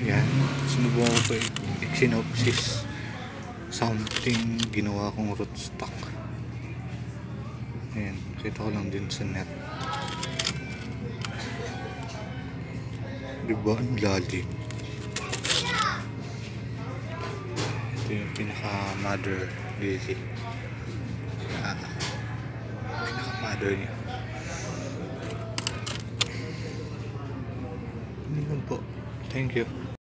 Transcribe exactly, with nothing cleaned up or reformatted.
Yan, sinubukan ko i-synopsis something ginawa kong rootstock. Ayan, kita ko lang din sa net. Diba ang lalim? Ito yung pinaka mother lily. Ah, pinaka mother niya. Hindi po. Thank you.